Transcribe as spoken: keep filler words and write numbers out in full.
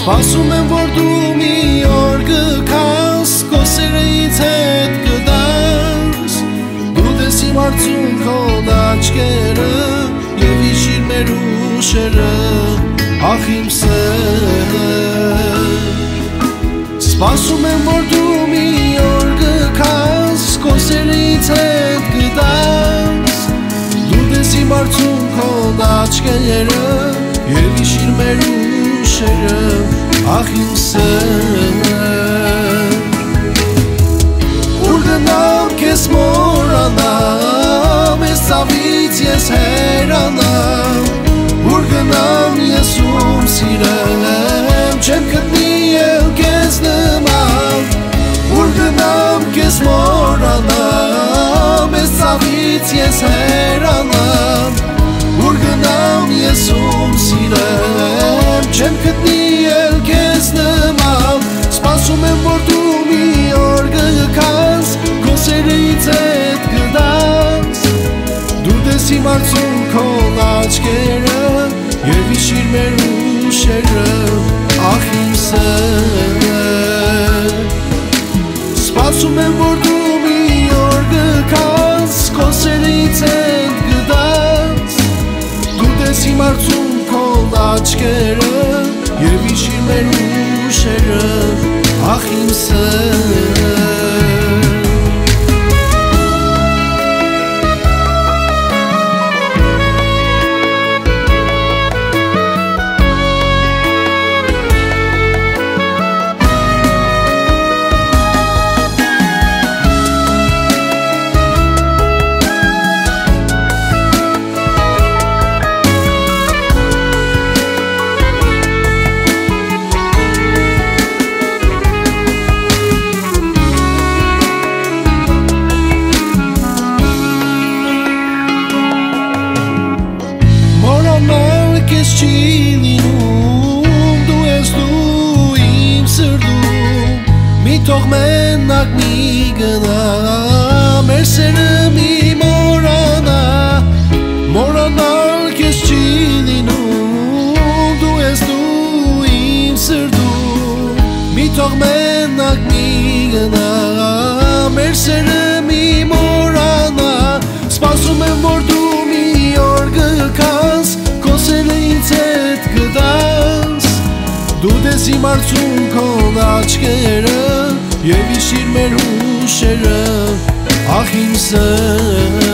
Սպասում եմ, որ դու մի օր կգաս, քո սերը ինձ հետ կտաս, դու տես իմ արցունքով աչքերը և հիշիր մեր հուշերը, ախ իմ սերը։ Սպասում եմ, որ դու մի օր կգաս, քո սերը ինձ հետ կտաս, դու տես իմ արցունքով աչքերը և հիշիր մեր հուշերը, ախ իմ սերը։ Ուր գնամ քեզ մոռանամ, էս ծավից ես հեռանամ, ուր գնամ ես ում սիրեմ, չեմ գտնի էլ քեզ նման, ուր գնամ քեզ մոռանամ, էս ծավից ես հեռանամ, ուր գնամ ես ում սիրեմ, չեմ գտնի էլ քեզ նման, սպասում եմ, որ դու մի օր կգաս, քո սերը ինձ հետ կտաս, դու տես իմ արցունքով աչքերը և հիշիր մեր հուշերը, ախ իմ սերը։ Սպասում եմ, որ դու մի օր կգաս, քո սերը ինձ հետ կտաս, դու տես իմ արցունքով աչքերը և հիշիր մեր հուշերը, ախ իմ սերը։ Քեզ չի լինում, դու ես դու իմ սրտում, մի թող մենակ մի գնա, մեր սերը մի մոռանա, մոռանալ քեզ չի լինում, դու ես դու իմ սրտում, մի թող մենակ մի գնա, մեր սերը մի մոռանա, սպասում եմ, որ դու մի օր կգաս, սերը ինձ հետ կտաս, դու տես իմ արցունքով աչքերը և հիշիր մեր հուշերը, ախ իմ սերը։